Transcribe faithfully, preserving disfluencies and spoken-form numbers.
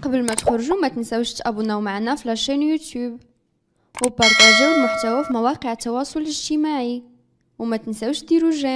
قبل ما تخرجوا ما تنساوش تابوناو معنا في لاشين يوتيوب وبارطاجيو المحتوى في مواقع التواصل الاجتماعي وما تنساوش ديروا جيم.